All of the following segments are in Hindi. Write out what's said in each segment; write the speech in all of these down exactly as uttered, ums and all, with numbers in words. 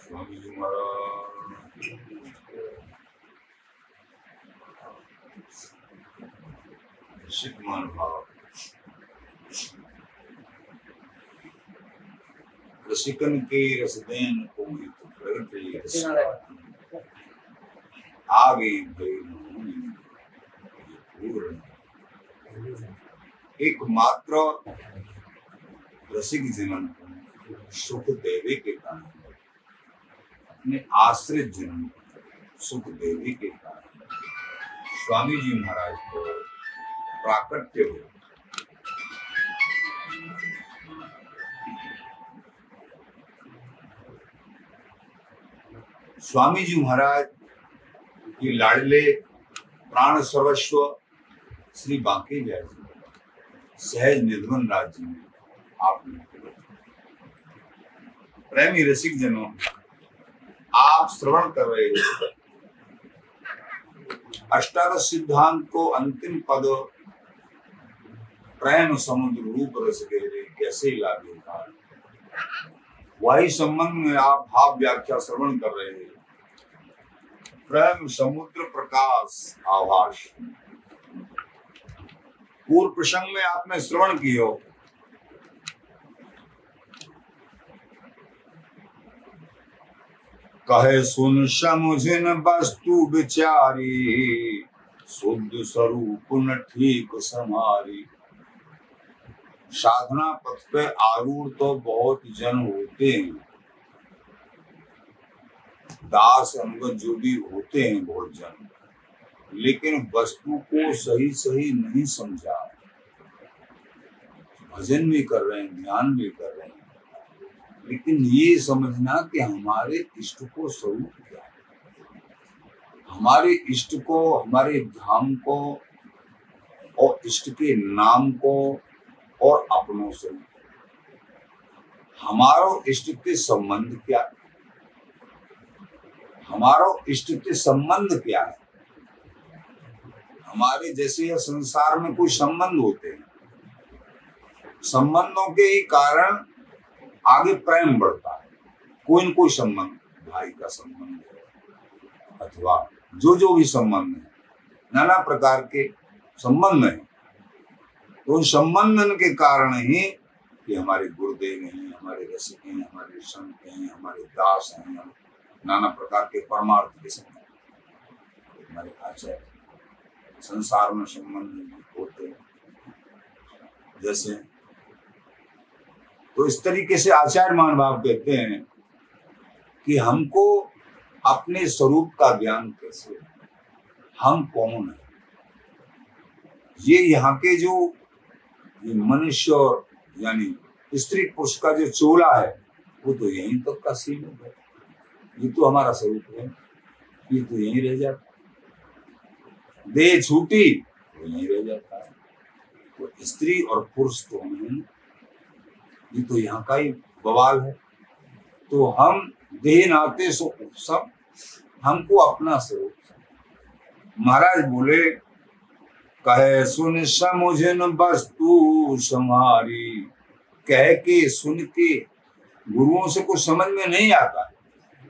स्वामी जी महाराज ऋषिक महानुभाव रसिकन के रसदेन कोई तो प्रगटे रसिका आगे पूर्ण एकमात्र रसिक जनन सुख देवे के कारण अपने आश्रित जनन सुख देवे के कारण स्वामी जी महाराज को प्राकट्य हो स्वामी जी महाराज की लाडले प्राण सर्वस्व श्री बांके बिहारी जी सहज निधन राज्य में आपने प्रेमी रसिक जनों आप श्रवण कर रहे हो अष्टादश सिद्धांत को अंतिम पद प्रेम समुद्र रूप रस गहरे कैसे लागू था वही संबंध में आप भाव व्याख्या श्रवण कर रहे हैं। प्रेम समुद्र प्रकाश आभास पूर्व प्रसंग में आपने श्रवण किया कहे सुन समुझन वस्तु विचारी शुद्ध स्वरूप न ठीक समारी। साधना पथ पे आरूढ़ तो बहुत जन होते हैं, दास अनुगत जो भी होते हैं बहुत जन, लेकिन वस्तु को सही सही नहीं समझा। भजन भी कर रहे हैं, ध्यान भी कर रहे हैं, लेकिन ये समझना कि हमारे इष्ट को स्वरूप क्या है, हमारे इष्ट को, हमारे धाम को और इष्ट के नाम को और अपनों से हमारा इष्ट के संबंध क्या है, हमारा इष्ट के संबंध क्या है। हमारे जैसे यह संसार में कोई संबंध होते हैं, संबंधों के ही कारण आगे प्रेम बढ़ता है। कोई न कोई संबंध, भाई का संबंध है अथवा जो जो भी संबंध है, नाना प्रकार के संबंध है। तो उन संबंधन के कारण ही कि हमारे गुरुदेव हैं, हमारे रसिक हैं, हमारे संत हैं, हमारे दास हैं, नाना प्रकार के परमार्थ के संबंध, हमारे आचार्य संसार में संबंध होते हैं। जैसे तो इस तरीके से आचार्य महानुभाव कहते हैं कि हमको अपने स्वरूप का ज्ञान कैसे, हम कौन है, ये यहाँ के जो मनुष्य और यानी स्त्री पुरुष का जो चोला है वो तो यहीं तक का सीमित है। ये तो हमारा स्वरूप है, ये तो यहीं रह जाता है। देह छूटी तो यहीं रह जाता है। तो स्त्री और पुरुष तो हम नहीं, ये तो यहाँ का ही बवाल है। तो हम देह नाते सो सब, हमको अपना स्वरूप। महाराज बोले कहे सुन समुझन वस्तु समारी, कह के सुन के गुरुओं से कुछ समझ में नहीं आता है।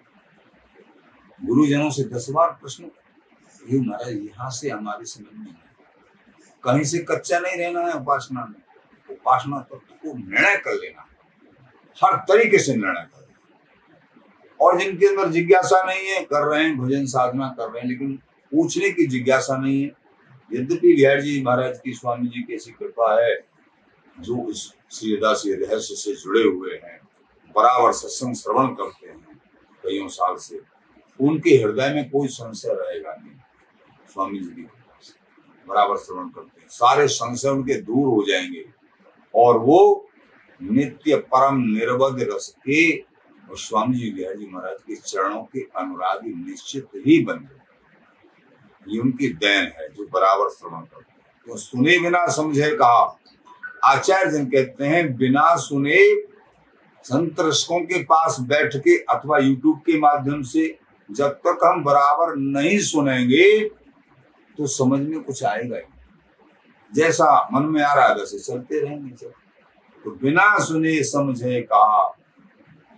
गुरुजनों से दस बार प्रश्न, ये महाराज यहाँ से हमारी समझ में नहीं, कहीं से कच्चा नहीं रहना है। उपासना में उपासना तत्व को निर्णय कर लेना, हर तरीके से निर्णय कर लेना। और जिनके अंदर जिज्ञासा नहीं है, कर रहे हैं भजन साधना कर रहे हैं, लेकिन पूछने की जिज्ञासा नहीं है। यद्यपि बिहारी जी महाराज की, स्वामी जी की ऐसी कृपा है जो इस श्रीदासी रहस्य से जुड़े हुए हैं, बराबर सत्संग श्रवण करते हैं कईयों साल से, उनके हृदय में कोई संशय रहेगा नहीं। स्वामी जी की कृपा से बराबर श्रवण करते हैं, सारे संशय उनके दूर हो जाएंगे और वो नित्य परम निर्बध रस के और स्वामी जी बिहारी जी महाराज के चरणों के अनुरागी निश्चित ही बन गए। ये उनकी देन है जो बराबर श्रवण करते हैं। तो सुने बिना समझे कहा, आचार्य जन कहते हैं बिना सुने संत रसिकों के पास बैठ के अथवा यूट्यूब के माध्यम से जब तक हम बराबर नहीं सुनेंगे तो समझ में कुछ आएगा ही, जैसा मन में आ रहा है वैसे चलते रहेंगे। तो बिना सुने समझे कहा,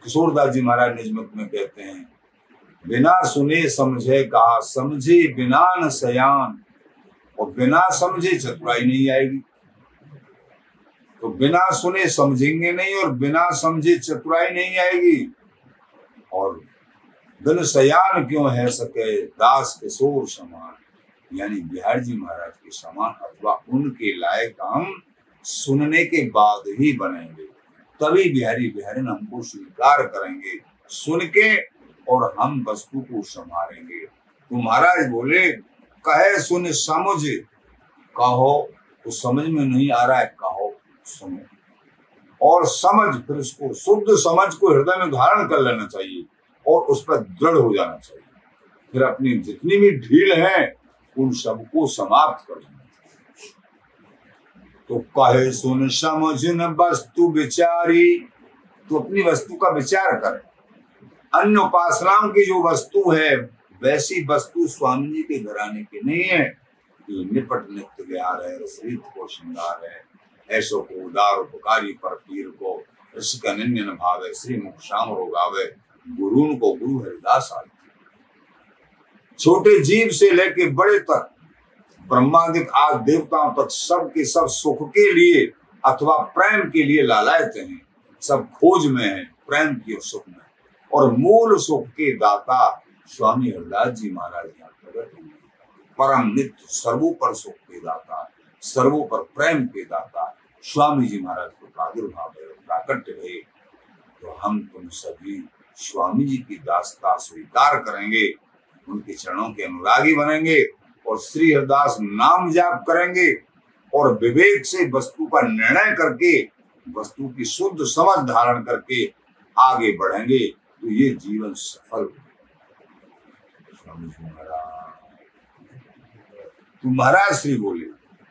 किशोरदास जी महाराज निजमुख में कहते हैं, बिना सुने समझे कहा, समझे बिना न सयान, और बिना समझे चतुराई नहीं आएगी। तो बिना सुने समझेंगे नहीं और बिना समझे चतुराई नहीं आएगी। और बिन सयान क्यों है सके दास किशोर समान, यानी बिहारी जी महाराज के समान अथवा उनके लायक हम सुनने के बाद ही बनेंगे, तभी बिहारी बिहारी हमको स्वीकार करेंगे सुन के, और हम वस्तु को संभालेंगे। तो महाराज बोले, कहे सुन समझ कहो, तो समझ में नहीं आ रहा है कहो सुनो, और समझ, फिर उसको शुद्ध समझ को हृदय में धारण कर लेना चाहिए और उस पर दृढ़ हो जाना चाहिए। फिर अपनी जितनी भी ढील है उन सबको समाप्त कर देना चाहिए। तो कहे सुन समझ न वस्तु विचारी, तो अपनी वस्तु का विचार करें। अन्य उपासनाओं की जो वस्तु है वैसी वस्तु स्वामी जी के घराने की नहीं है। ये निपट नित्य विहार है, रसरीत को श्रृंगार है, ऐसो को उदार उपकारी पर पीर को, ऋषिक अनन्य न भावे, श्री मुख श्याम रोगावे, गुरुन को गुरु हरिदास आदि। छोटे जीव से लेके बड़े तक, ब्रह्मादिक आदि देवताओं तक, सब के सब सुख के लिए अथवा प्रेम के लिए लालायत हैं, सब खोज में है प्रेम की और सुख में। और मूल सुख के दाता स्वामी हरिदास जी महाराज यहाँ प्रकट हुए, परम नित्य सर्वोपर सुख के दाता, सर्वोपर प्रेम के दाता स्वामी जी महाराज को प्रादुर्भाव है, प्राकट्य भये। तो हम तुम सभी स्वामी जी की दासता स्वीकार करेंगे, उनके चरणों के अनुरागी बनेंगे और श्री हरिदास नाम जाप करेंगे और विवेक से वस्तु का निर्णय करके, वस्तु की शुद्ध समझ धारण करके आगे बढ़ेंगे, तो ये जीवन सफल। स्वामी जी महाराज तो महाराज श्री बोले,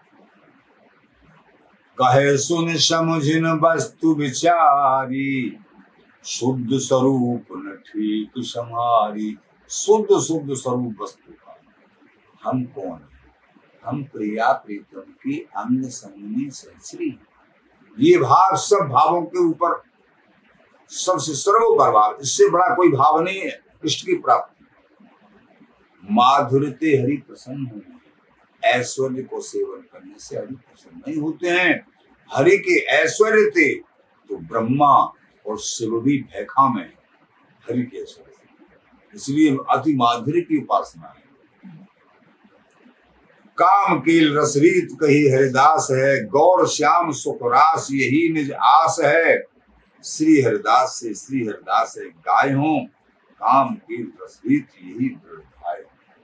कहे सुन समझ न वस्तु विचारी, शुद्ध स्वरूप न ठीक समारी। शुद्ध शुद्ध स्वरूप वस्तु का हम कौन है? हम प्रिया प्रीतम की अंग संगनी सहचरी। ये भाव सब भावों के ऊपर सबसे सर्वोपर भाव, इससे बड़ा कोई भाव नहीं है इष्ट की प्राप्ति। माधुर्यते हरि प्रसन्न होने, ऐश्वर्य को सेवन करने से हरि प्रसन्न नहीं होते हैं। हरि के ऐश्वर्य थे तो ब्रह्मा और शिव भी भैखा में हरि के ऐश्वर्य, इसलिए अति माधुर्य की उपासना है। काम कील रसरीत कही हरिदास है, गौर श्याम सुखरास यही निज आस है। श्री हरिदास से श्री हरिदास से गाय हो, काम कील रसरीत यही दृढ़।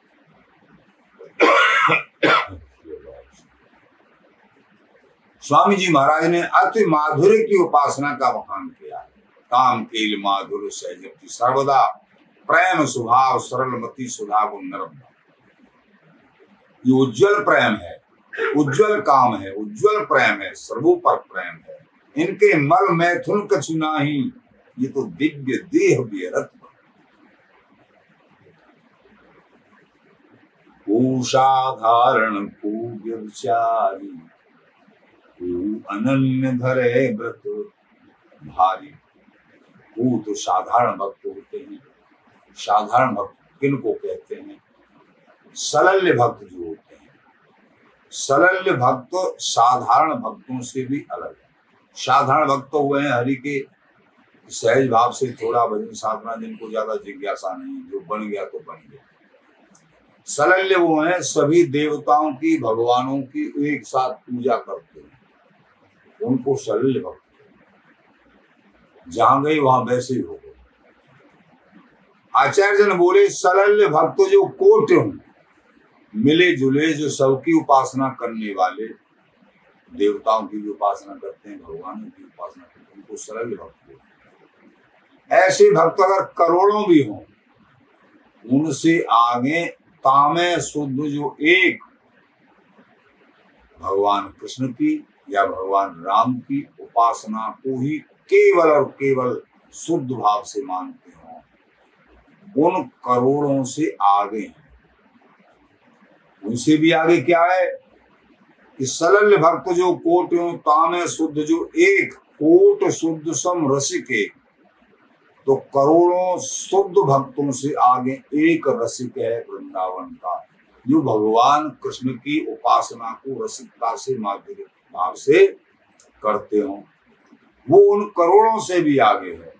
स्वामी जी महाराज ने अति माधुर्य की उपासना का वखान किया है। काम कील माधुर्य सहजति सर्वदा, प्रेम स्वभाव सरलमति सुधा गुण नर्मदा। ये उज्जवल प्रेम है, उज्जवल काम है, उज्जवल प्रेम है, सर्वोपर प्रेम है। इनके मल मैथुन कछु नाही, ये तो दिव्य देह बेरत। साधारण पूज्य विचारी, अनन्य धरे व्रत भारी। वो तो साधारण भक्त होते हैं। साधारण भक्त किनको कहते हैं? सलल्य भक्त जो होते हैं। सलल्य भक्त साधारण भक्तों से भी अलग है। साधारण भक्त हुए हैं हरि के सहज भाव से, थोड़ा भजन साधना, जिनको ज्यादा जिज्ञासा नहीं, जो बन गया तो बन गया। सलल्य वो हैं सभी देवताओं की, भगवानों की एक साथ पूजा करते हैं, उनको सलल्य भक्त। जहां गए वहां वैसे ही हो गए। आचार्य जन बोले सलल्य भक्त जो कोट हों, मिले जुले, जो सबकी उपासना करने वाले, देवताओं की भी उपासना करते हैं, भगवानों की उपासना करते हैं, उनको सलल्य भक्त बोलते हैं। ऐसे भक्त अगर करोड़ों भी हों, उनसे आगे तामे शुद्ध जो एक भगवान कृष्ण की या भगवान राम की उपासना को ही केवल और केवल शुद्ध भाव से मानते हो, उन करोड़ों से आगे हैं। उनसे भी आगे क्या है कि सलल्य भक्त जो कोटों तामे शुद्ध जो एक, कोट शुद्ध सम रसिक एक। तो करोड़ों शुद्ध भक्तों से आगे एक रसिक है वृंदावन का, जो भगवान कृष्ण की उपासना को रसिकता से माधुर्य भाव से करते हो, वो उन करोड़ों से भी आगे है।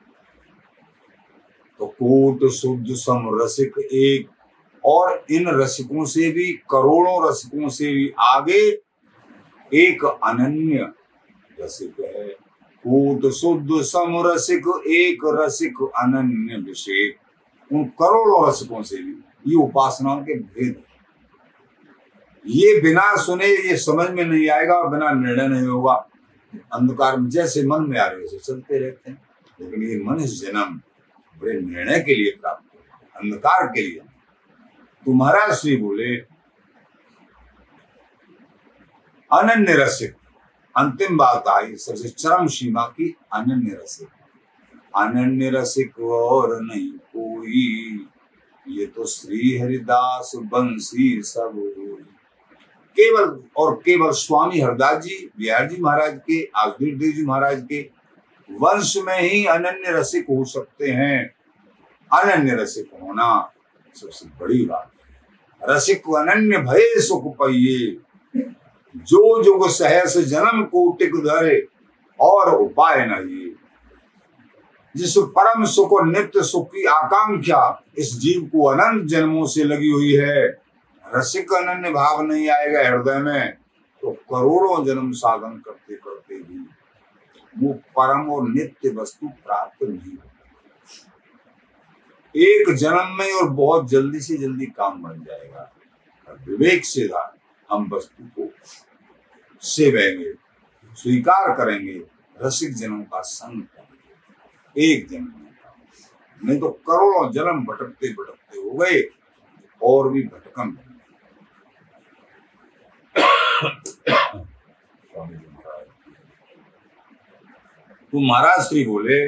तो कोट शुद्ध सम रसिक एक, और इन रसिकों से भी, करोड़ों रसिकों से भी आगे एक अनन्य रसिक है। कोट शुद्ध सम रसिक एक रसिक अनन्य विषेक, उन करोड़ों रसिकों से भी ये उपासनाओं के भेद है। ये बिना सुने ये समझ में नहीं आएगा और बिना निर्णय नहीं होगा। अंधकार में जैसे मन में आ रहे वैसे चलते रहते हैं, लेकिन ये मनुष्य जन्म बड़े निर्णय के लिए प्राप्त हो, अंधकार के लिए। तुम्हारा श्री बोले अनन्य रसिक, अंतिम बात आई सबसे चरम सीमा की, अनन्य रसिक। अनन्य रसिक और नहीं कोई, ये तो श्री हरिदास बंसी सब होई। केवल और केवल स्वामी हरदास जी, बिहार जी महाराज के, आसुदेव देव जी महाराज के वंश में ही अनन्य रसिक हो सकते हैं। अनन्य रसिक होना सबसे बड़ी बात है। रसिक अनन्य भय सुख पाइये, जो जुग सहस जन्म कोटिक धरे और उपाय नहीं। जिस परम सुख और नित्य सुख की आकांक्षा इस जीव को अनंत जन्मों से लगी हुई है, रसिक अनन्य भाव नहीं आएगा हृदय में तो करोड़ों जन्म साधन करते करते भी वो परम और नित्य वस्तु प्राप्त नहीं होगी। एक जन्म में और बहुत जल्दी से जल्दी काम बन जाएगा। विवेक से हम वस्तु को सेवेंगे, स्वीकार करेंगे, रसिक जनों का संग करेंगे, एक जन्म में, नहीं तो करोड़ों जन्म भटकते भटकते हो गए और भी भटकन। तो महाराज श्री बोले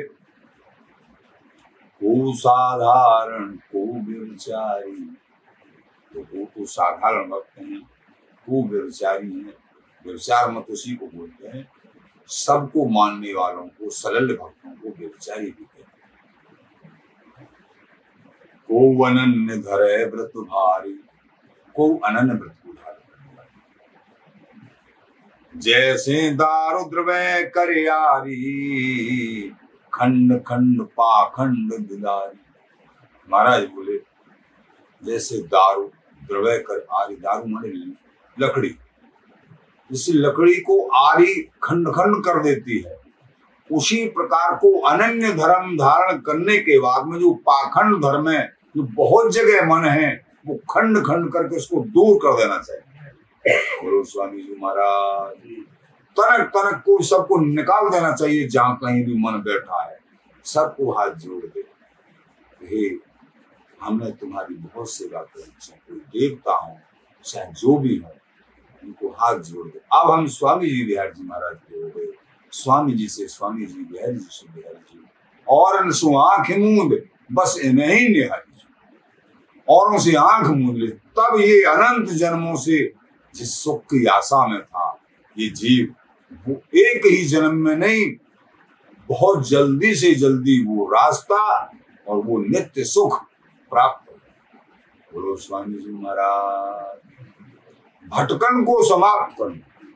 को साधारण को व्यभिचारी, तो वो तो साधारण भक्त हैं, को व्यभिचारी है। व्यभिचार मत उसी को बोलते हैं, सबको मानने वालों को, सरल भक्तों को व्यभिचारी भी कहते हैं। को अनन्य धरे व्रत भारी, को अनन्य व्रत को धारण करने वाले, जैसे दारु द्रव्य करयारी, खंड खंड पाखंड दुलारी। महाराज बोले जैसे दारू द्रव्य कर आरी, दारू माने लकड़ी, इस लकड़ी को आरी खंड खंड कर देती है, उसी प्रकार को अनन्य धर्म धारण करने के बाद में जो पाखंड धर्म है, जो बहुत जगह मन है, वो खंड खंड करके उसको दूर कर देना चाहिए। बोलो स्वामी जी महाराज, तनक तनक को सबको निकाल देना चाहिए, जहां कहीं भी मन बैठा है सबको हाथ जोड़ दे, हे हमने तुम्हारी बहुत सेवा करी, चाहे कोई देवता हो चाहे जो भी हो, उनको हाथ जोड़ दे। अब हम स्वामी जी बिहार जी महाराज के हो गए, स्वामी जी से स्वामी जी, बिहारी जी से बिहारी जी, और अनसु आंख मूंद बस इन्हें ही निहारी, औरों से आंख मूंद ले। तब ये अनंत जन्मों से जिस सुख की आशा में था ये जीव, वो एक ही जन्म में नहीं, बहुत जल्दी से जल्दी वो रास्ता और वो नित्य सुख प्राप्त हो। बोलो स्वामी जी महाराज, भटकन को समाप्त कर।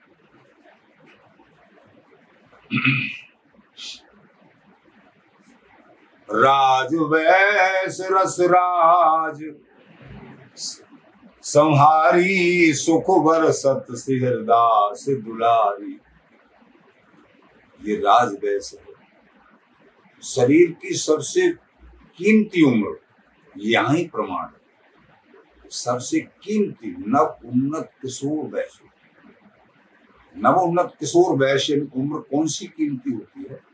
राज वैस रस राज संहारी, सुख बरसत सिरदास दुलारी। ये राज वैस है, शरीर की सबसे कीमती उम्र, यहाँ ही प्रमाण है, सबसे कीमती नव उन्नत किशोर वैश्य। नव उन्नत किशोर वैश्य उम्र कौन सी कीमती होती है?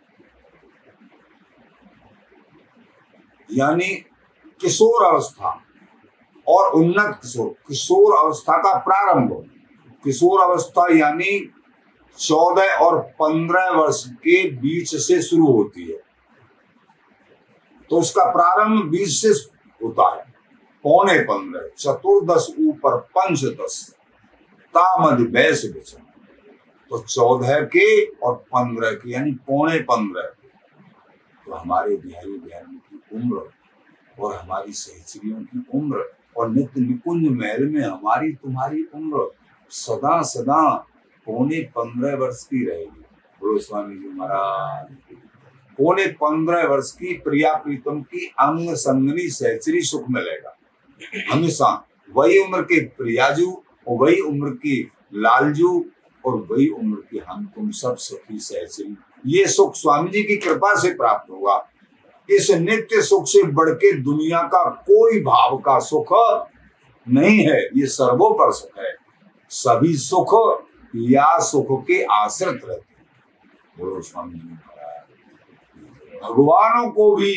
यानी किशोर अवस्था और उन्नत किशोर। किशोर अवस्था का प्रारंभ, किशोर अवस्था यानी चौदह और पंद्रह वर्ष के बीच से शुरू होती है, तो उसका प्रारंभ बीच से होता है। पौने पंद्रह, चतुर्दश ऊपर पंचदश, तामद वैस विचन, तो चौदह के और पंद्रह के यानी पौने पंद्रह के, तो हमारे बिहारी बिहारी की उम्र और हमारी सहचरियों की उम्र और नित्य निकुंज महल में हमारी तुम्हारी उम्र सदा सदा पौने पंद्रह वर्ष की रहेगी। बोलो स्वामी जी महाराज। पौने पंद्रह वर्ष की प्रिया प्रीतम की अंग संगनी सहचरी सुख मिलेगा हमेशा। वही उम्र के प्रियाजू और वही उम्र की लालजू और वही उम्र की हम तुम सब सखी सहचरी, ये सुख स्वामी जी की कृपा से प्राप्त होगा। इस नित्य सुख से बढ़ के दुनिया का कोई भाव का सुख नहीं है, ये सर्वोपर सुख है। सभी सुख या सुख के आश्रित रहते हैं। बोलो स्वामी जी महाराज। भगवानों को भी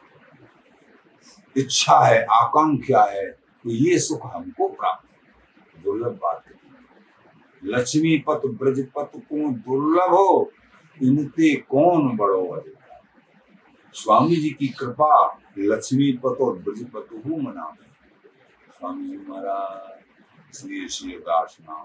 इच्छा है, आकांक्षा है तो ये सुख हमको प्राप्त। दुर्लभ बात है। लक्ष्मी पत ब्रज पत को दुर्लभ हो, इनते कौन बड़ो अधिकार। स्वामी जी की कृपा लक्ष्मी पत और ब्रज पत हूँ मना में। स्वामी जी महाराज श्री श्री दास नाम।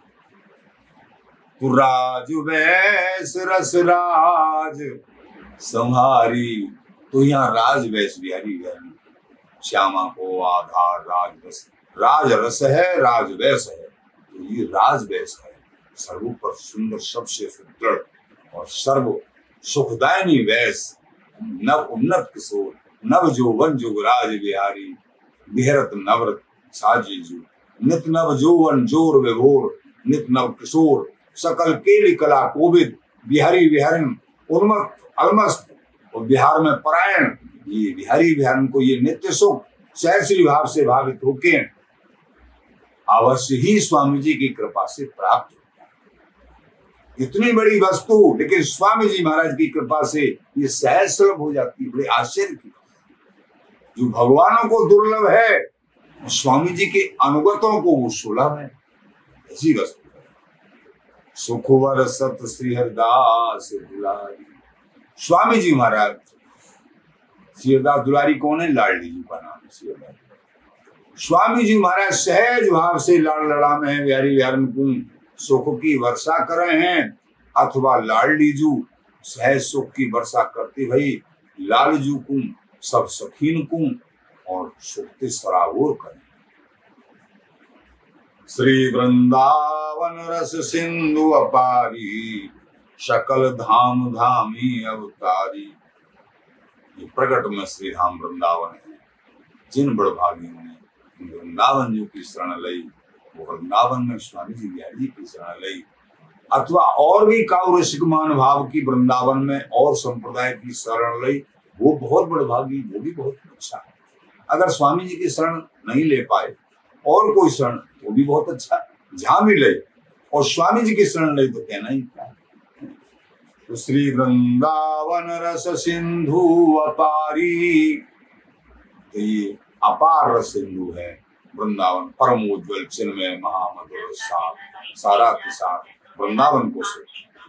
तू राज वैस रस राज संहारी, तो यहाँ राज वैस बिहारी बिहारी श्यामा को आधार राज रस। राज रस है, राज वैस है, तो ये राज वैस है। सर्वोपर सुंदर, सबसे सुदृढ़ और सर्व सुखदायनी वैस, नव उन्नत किशोर, नव जोवन जुगराज बिहारी, बिहरत नवरत साजीजू, नित नव जोवन जोर विभोर, नित नव किशोर, सकल केली कला कोविद, बिहारी बिहारन उन्मत्त अलमस्त और बिहार में परायण। ये बिहारी बिहारन को ये नित्य सुख सहस्री भाव से भावित होके अवश्य ही स्वामी जी की कृपा से प्राप्त होता है। इतनी बड़ी वस्तु लेकिन स्वामी जी महाराज की कृपा से ये सहज सुलभ हो जाती है। बड़े आश्चर्य की जो भगवानों को दुर्लभ है, स्वामी जी के अनुगतों को वो सुलभ है। ऐसी वस्तु है। सुखवर सत श्री हरिदास दुलारी। स्वामी जी महाराज, श्री हरिदास दुलारी कौन है? लाडली जी का नाम है श्री हरिदास। स्वामी जी महाराज सहज भाव से लाड़ लड़ा में है बिहारी बिहारन को सुख की वर्षा कर रहे हैं, अथवा लाडली जू सहज सुख की वर्षा करते भाई लालजू को सब सखीन को और सुखते सराबोर करें। श्री वृंदावन रस सिंधु अपारी, सकल धाम धामी अवतारी। ये प्रकट में श्री धाम वृंदावन है। जिन बड़भागियों ने वृंदावन जी की शरण लई, वो वृंदावन में स्वामी जी बिहारी जी की शरण लई, अथवा और भी काउरसिक मान भाव की वृंदावन में और संप्रदाय की शरण लई, वो बहुत बड़भागी, वो भी बहुत अच्छा है। अगर स्वामी जी की शरण नहीं ले पाए और कोई शरण, वो भी बहुत अच्छा। जहां भी ले और स्वामी जी की शरण ले तो कहना ही क्या। तो श्री वृंदावन रस सिंधु अपारी, तो ये अपार रस सिंधु है वृंदावन। परमोज्वल चिन्मय महामधुर सार सारा के साथ वृंदावन को से।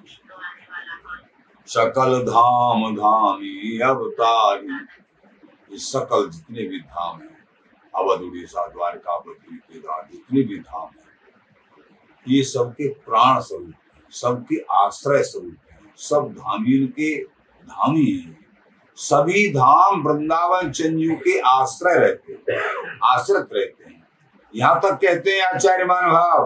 सकल धाम धामी अवतारी, ये सकल जितने भी धाम है, अवध उड़ीसा द्वारका बद्री केदार जितने भी धाम है, ये सबके प्राण स्वरूप है, सबके आश्रय स्वरूप है, सब धामीन के धामी है। सभी धाम वृंदावन चंजू के आश्रय रहते हैं, आश्रित रहते हैं। यहाँ तक कहते हैं आचार्य महानुभाव,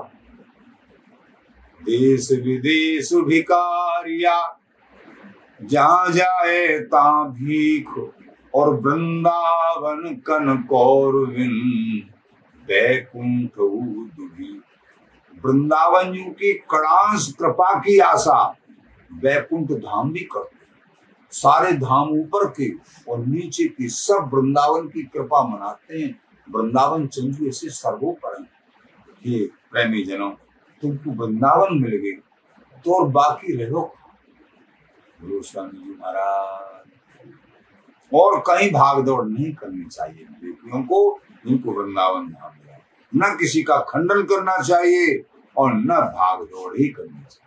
देश विदेश भिकारिया जहाँ जाए ता भीख, और वृंदावन कन कौरविन बैकुंठ दुभी। वृंदावन जी की कड़ांस कृपा की आशा बैकुंठ धाम भी करते। सारे धाम ऊपर के और नीचे की सब वृंदावन की कृपा मनाते हैं। वृंदावन चंदू ऐसे सर्वोपर है। ये प्रेमी जनों, तुमको वृंदावन मिल गई तो और बाकी रहो। गुरु स्वामी जी महाराज, और कहीं भाग दौड़ नहीं करनी चाहिए बेटियों को, इनको वृंदावन धाम दिया। न किसी का खंडन करना चाहिए और न भाग दौड़ ही करनी चाहिए।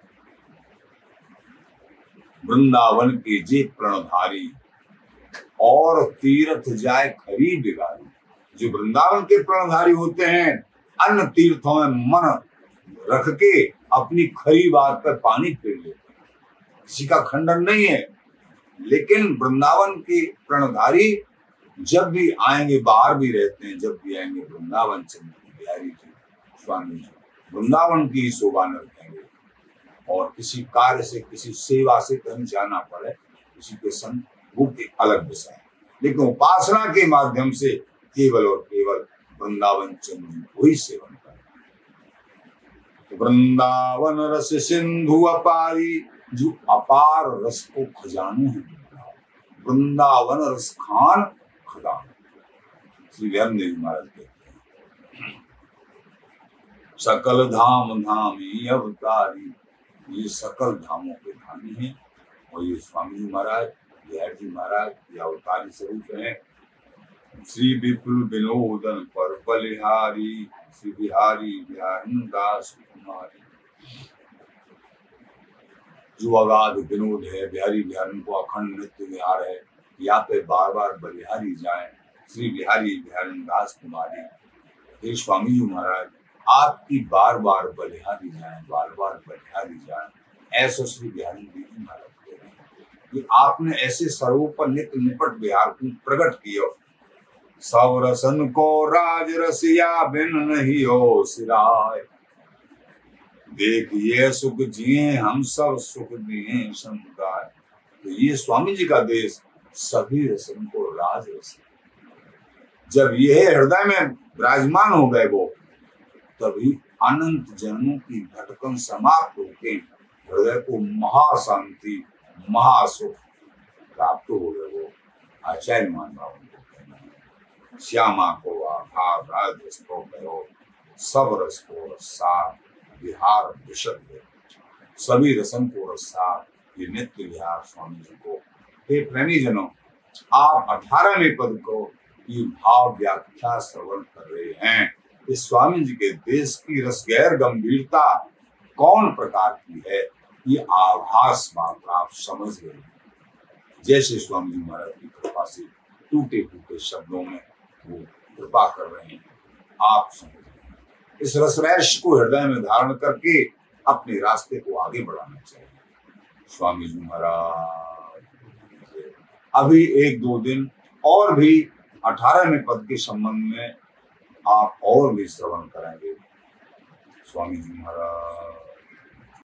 वृंदावन के जे प्रणधारी और तीर्थ जाए खरी बिगारी। जो वृंदावन के प्रणधारी होते हैं, अन्य तीर्थों में मन रख के अपनी खरी बात पर पानी फेर लेते हैं। किसी का खंडन नहीं है। लेकिन वृंदावन के प्रणधारी जब भी आएंगे, बाहर भी रहते हैं, जब भी आएंगे वृंदावन चंद्र बिहारी जी स्वामी जी वृंदावन की ही शोभा न रखेंगे। और किसी कार्य से, किसी सेवा से कहीं जाना पड़े, किसी के संग, वो एक अलग विषय है, लेकिन उपासना के माध्यम से केवल और केवल वृंदावन चंद्र को ही सेवन करें। वृंदावन रस सिंधु अपारी, जो अपार रस को खजाने हैं, वृंदावन रस खान खजान, श्री व्यासदेव जी महाराज कहते हैं। सकल धाम धामी अवतारी, ये सकल धामों के धामी हैं। और ये स्वामी जी महाराज, बिहार जी महाराज, ये अवतारी स्वरूप हैं। श्री विपुल विनोदन पर बलिहारी, श्री बिहारी बिहारी दास कुमारी। जो अगाध विनोद है, बिहारी बिहारी को अखंड नृत्य विहार है, यहाँ पे बार बार बलिहारी जाए, श्री बिहारी बिहारी दास कुमारी। हे स्वामी जी महाराज, आपकी बार बार बलिहारी जाए, बार बार बलिहारी जाए, ऐसा श्री बिहारी जी महाराज कह रहे हैं कि आपने ऐसे सर्वोपरि नित्य निपट बिहार को प्रकट किया। सब रसन को राज रसिया बिन नहीं हो सिराय, देखिए सुख जिए हम सब सुख दिए समुदाय। तो ये स्वामी जी का देश सभी रसन को राज रस, जब यह हृदय में विराजमान हो गए वो, तभी अनंत जन्मों की भटकन समाप्त होके हृदय को महाशांति महासुख प्राप्त हो गए। वो आचार्य मान भाव को कहना है, श्यामा को आधार राज रस को कहो, सब रस को रसार विहार विशद, सभी रसन को रसार, ये नित्य विहार स्वामी जी को। हे प्रेमी जनों, आप अठारहवें पद को ये भाव व्याख्या श्रवण कर रहे हैं। इस स्वामी जी के देश की रस गैर गंभीरता कौन प्रकार की है, ये आभास मात्र आप समझ गए। जैसे स्वामी जी महाराज की कृपा से टूटे फूटे शब्दों में वो कृपा कर रहे हैं, आप समझ गए। इस रसरैश को हृदय में धारण करके अपने रास्ते को आगे बढ़ाना चाहिए। स्वामी जी महाराज अभी एक दो दिन और भी अठारहवें पद के संबंध में आप और भी श्रवण करेंगे। स्वामी जी महाराज।